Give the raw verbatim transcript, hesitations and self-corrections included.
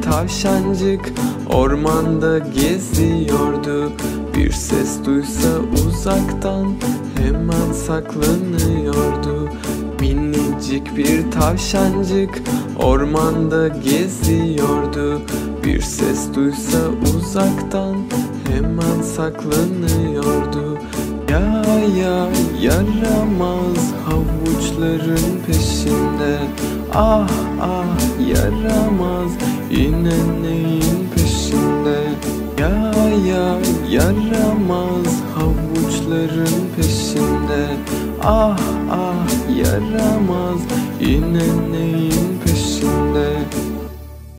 tavşancık ormanda geziyordu. Bir ses duysa uzaktan hemen saklanıyordu. Minicik bir tavşancık ormanda geziyordu. Bir ses duysa uzaktan hemen saklanıyordu. Ya ya yaramaz havuçların peşinde. Ah ah yaramaz yine neyin peşinde? Ya ya yaramaz havuçların peşinde. Ah ah yaramaz yine neyin